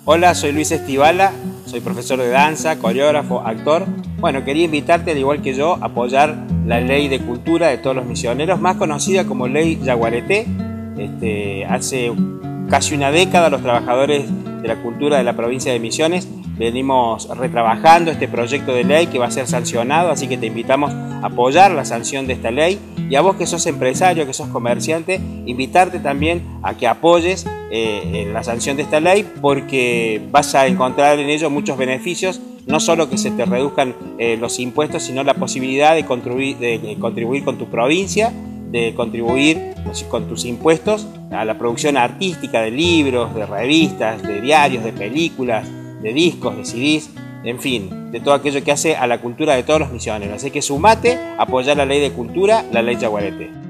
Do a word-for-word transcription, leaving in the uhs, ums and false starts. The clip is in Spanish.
Hola, soy Luis Estivala, soy profesor de danza, coreógrafo, actor. Bueno, quería invitarte, al igual que yo, a apoyar la Ley de Cultura de Todos los Misioneros, más conocida como Ley Yaguareté. Este, hace casi una década los trabajadores de la cultura de la provincia de Misiones venimos retrabajando este proyecto de ley que va a ser sancionado, así que te invitamos a apoyar la sanción de esta ley, y a vos que sos empresario, que sos comerciante, invitarte también a que apoyes eh, la sanción de esta ley, porque vas a encontrar en ello muchos beneficios, no solo que se te reduzcan eh, los impuestos, sino la posibilidad de contribuir, de contribuir con tu provincia, de contribuir con tus impuestos a la producción artística de libros, de revistas, de diarios, de películas, de discos, de C Ds, en fin, de todo aquello que hace a la cultura de todos los misioneros. Así que sumate a apoyar la Ley de Cultura, la Ley Yaguareté.